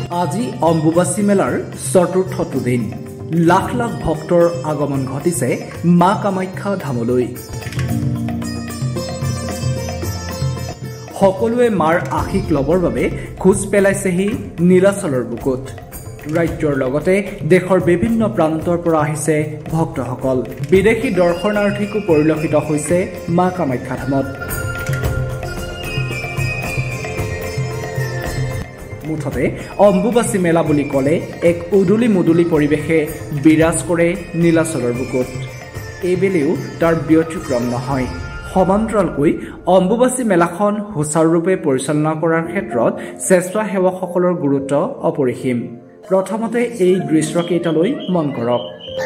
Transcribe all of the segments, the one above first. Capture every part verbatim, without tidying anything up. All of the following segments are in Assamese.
আজি অম্বুবাচী মেলাৰ চতুৰ্থটো দিন লাখ লাখ ভক্তৰ আগমন ঘটিছে মা কামাখ্যা ধামলৈ। সকলোৱে মাৰ আশীষ লবৰ বাবে খোজ পেলাইছেহি নীলাচলৰ বুকুত। ৰাজ্যৰ লগতে দেশৰ বিভিন্ন প্ৰান্তৰ পৰা আহিছে ভক্তসকল। বিদেশী দৰ্শনাৰ্থীকো পৰিলক্ষিত হৈছে মা কামাখ্যা ধামত। মুঠতে অম্বুবাচী মেলা বুলি ক'লে এক উদুলি মুদুলি পৰিৱেশে বিৰাজ কৰে নীলাচলৰ বুকুত। এইবেলিও তাৰ ব্যতিক্ৰম নহয়। সমান্তৰালকৈ অম্বুবাচী মেলাখন সুচাৰুৰূপে পৰিচালনা কৰাৰ ক্ষেত্ৰত স্বেচ্ছাসেৱকসকলৰ গুৰুত্ব অপৰিসীম। প্ৰথমতে এই দৃশ্যকেইটালৈ মন কৰক।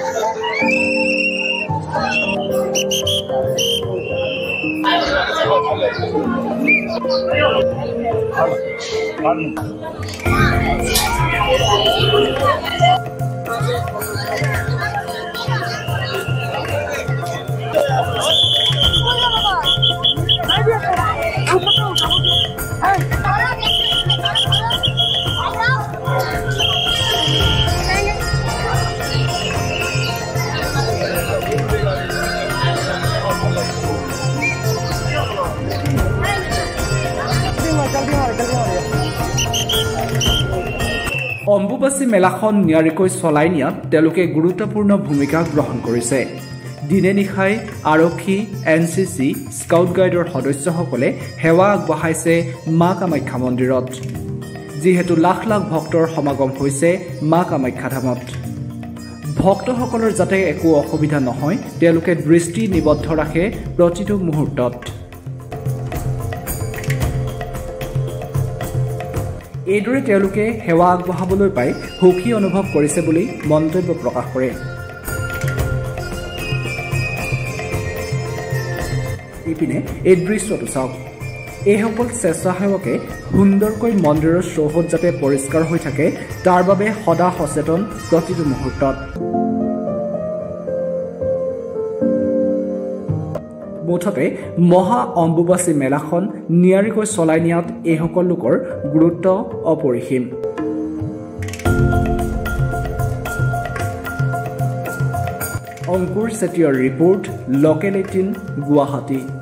অম্বুবাচী মেলাখন নিয়াৰিকৈ চলাই নিয়াত তেওঁলোকে গুৰুত্বপূৰ্ণ ভূমিকা গ্ৰহণ কৰিছে। দিনে নিশাই আৰক্ষী, এন চি চি, স্কাউট গাইডৰ সদস্যসকলে সেৱা আগবঢ়াইছে মা কামাখ্যা মন্দিৰত। যিহেতু লাখ লাখ ভক্তৰ সমাগম হৈছে মা কামাখ্যা ধামত, ভক্তসকলৰ যাতে একো অসুবিধা নহয় তেওঁলোকে দৃষ্টি নিবদ্ধ ৰাখে প্ৰতিটো মুহূৰ্তত। এইদৰে তেওঁলোকে সেৱা আগবঢ়াবলৈ পাই সুখী অনুভৱ কৰিছে বুলি মন্তব্য প্ৰকাশ কৰে। ইপিনে এই দৃশ্যটো চাওক। এইসকল স্বেচ্ছাসেৱকে সুন্দৰকৈ মন্দিৰৰ চৌহদ যাতে পৰিষ্কাৰ হৈ থাকে তাৰ বাবে সদা সচেতন প্ৰতিটো মুহূৰ্তত। মুঠতে মহা অম্বুবাচী মেলাখন নিয়াৰিকৈ চলাই নিয়াত এইসকল লোকৰ গুৰুত্ব অপৰিসীম। অংকুৰ চেতিয়াৰ ৰিপৰ্ট, লোকেল এইটিন, গুৱাহাটী।